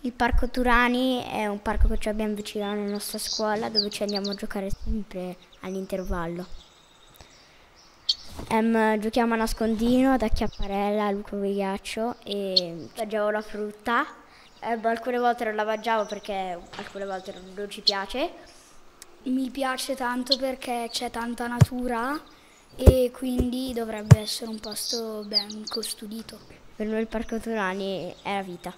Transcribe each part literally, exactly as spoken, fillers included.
Il Parco Turani è un parco che abbiamo vicino alla nostra scuola, dove ci andiamo a giocare sempre all'intervallo. Um, giochiamo a nascondino, ad acchiapparella, a lupo di ghiaccio e mangiavo la frutta. Eh, alcune volte non la mangiavo perché alcune volte non, non ci piace. Mi piace tanto perché c'è tanta natura e quindi dovrebbe essere un posto ben custodito. Per me il Parco Turani è la vita.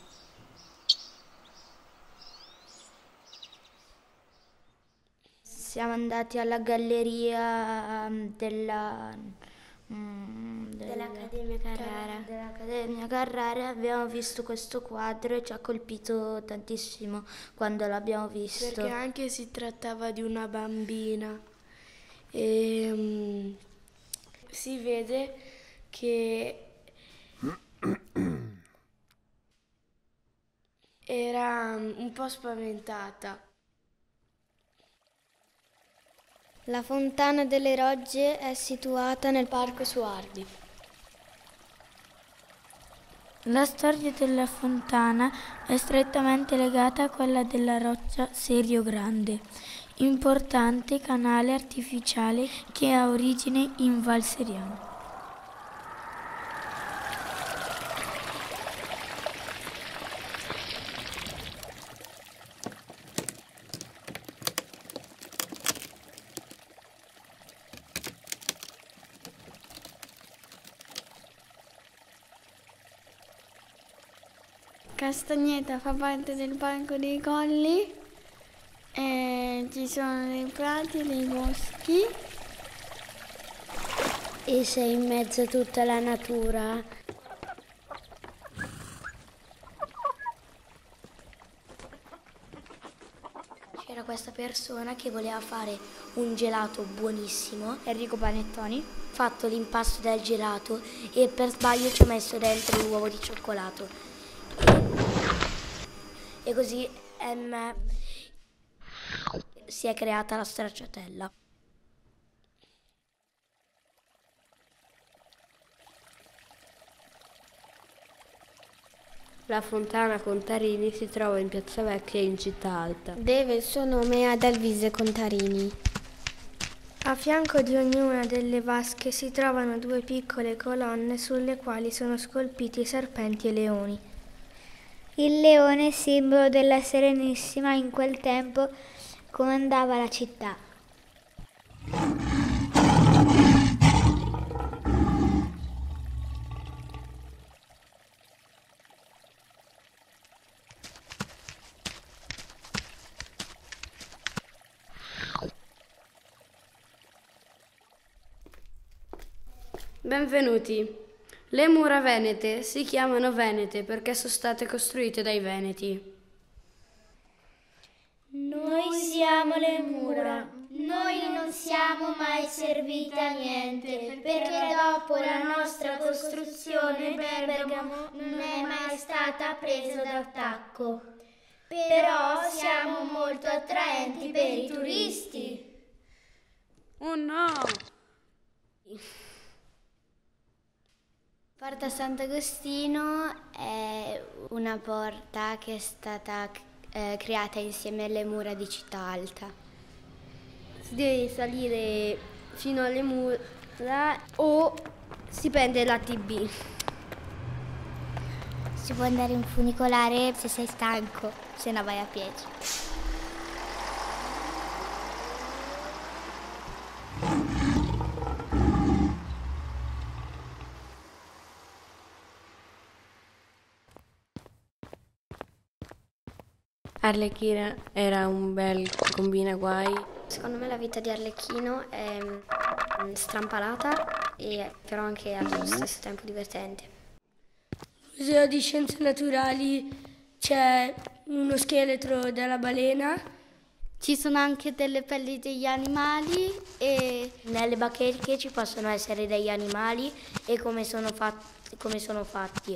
Siamo andati alla galleria della, mm, del, dell'Accademia Carrara. dell'Accademia Carrara, abbiamo visto questo quadro e ci ha colpito tantissimo quando l'abbiamo visto. Perché anche si trattava di una bambina e um, si vede che era un po' spaventata. La Fontana delle Rogge è situata nel Parco Suardi. La storia della fontana è strettamente legata a quella della roccia Serio Grande, importante canale artificiale che ha origine in Val Seriano. Castagneta fa parte del Parco dei Colli, e ci sono dei prati, dei boschi. E sei in mezzo a tutta la natura. C'era questa persona che voleva fare un gelato buonissimo, Enrico Panettoni, fatto l'impasto del gelato e per sbaglio ci ha messo dentro l'uovo di cioccolato. E così um, si è creata la stracciatella. La fontana Contarini si trova in Piazza Vecchia in Città Alta. Deve il suo nome ad Alvise Contarini. A fianco di ognuna delle vasche si trovano due piccole colonne sulle quali sono scolpiti serpenti e leoni. Il leone, simbolo della Serenissima, in quel tempo comandava la città. Benvenuti. Le mura venete si chiamano venete perché sono state costruite dai veneti. Noi siamo le mura, noi non siamo mai serviti a niente, perché dopo la nostra costruzione Bergamo non è mai stata presa d'attacco. Però siamo molto attraenti per i turisti. Oh no! Porta Sant'Agostino è una porta che è stata eh, creata insieme alle mura di Città Alta. Si deve salire fino alle mura o si prende la T B. Si può andare in funicolare se sei stanco, se no vai a piedi. Arlecchina era un bel combinaguai. Secondo me la vita di Arlecchino è mm, strampalata e però anche allo stesso tempo divertente. Al Museo di Scienze Naturali c'è uno scheletro della balena. Ci sono anche delle pelli degli animali e Nelle bacheche ci possono essere degli animali e come sono fatti. Come sono fatti.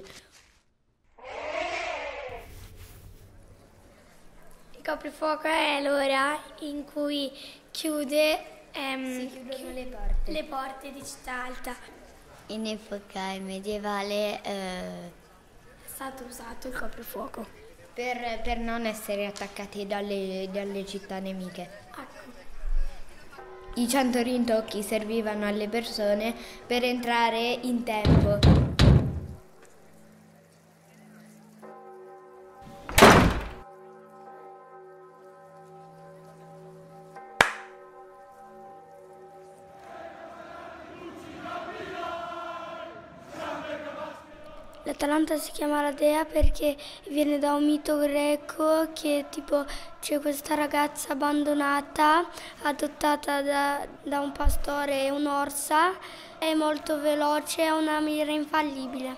Il coprifuoco è l'ora in cui chiude ehm, Si chiudono le porte. le porte di Città Alta. In epoca medievale eh, È stato usato il coprifuoco. per, per non essere attaccati dalle, dalle città nemiche. I cento rintocchi servivano alle persone per entrare in tempo. L'Atalanta si chiama la dea perché viene da un mito greco che tipo c'è questa ragazza abbandonata, adottata da, da un pastore e un'orsa, è molto veloce, ha una mira infallibile.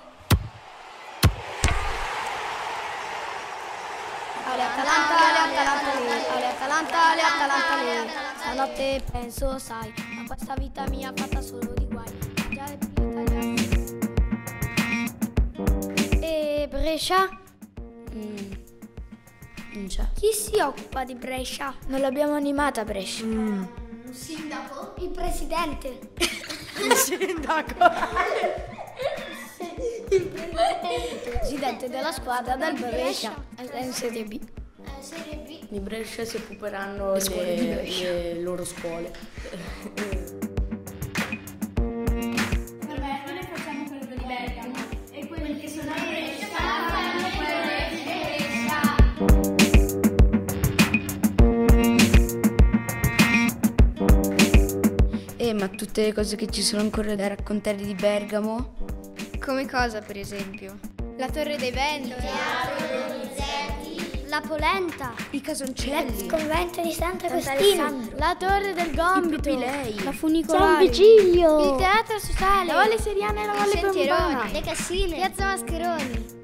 Ale Atalanta, ale Atalanta, ale, ale Atalanta, ale Atalanta, ale. Stanotte penso, sai, a questa vita mia fatta solo di guai. Già le più italiane. E Brescia? Mm. Non c'è. Chi si occupa di Brescia? Non l'abbiamo animata Brescia. Mm. Un sindaco? Il presidente. Il sindaco. Il presidente della squadra del Brescia. È in Serie B. Eh, Serie B. Di Brescia si occuperanno le, scuole di Brescia. Le loro scuole. Vabbè, noi facciamo quello di Bergamo e quelli che sono a Brescia fanno quello di Brescia. Eh, ma tutte le cose che ci sono ancora da raccontare di Bergamo? Come cosa, per esempio? La Torre dei Venti. La polenta. I casoncelli. Il convento di Sant'Agostino. La torre del Gomito. Propilei. La funicolare. San Vigilio. Il teatro sociale. La Valle Seriana e la Valle Sentieroni. Piombana. Le cassine. Piazza Mascheroni.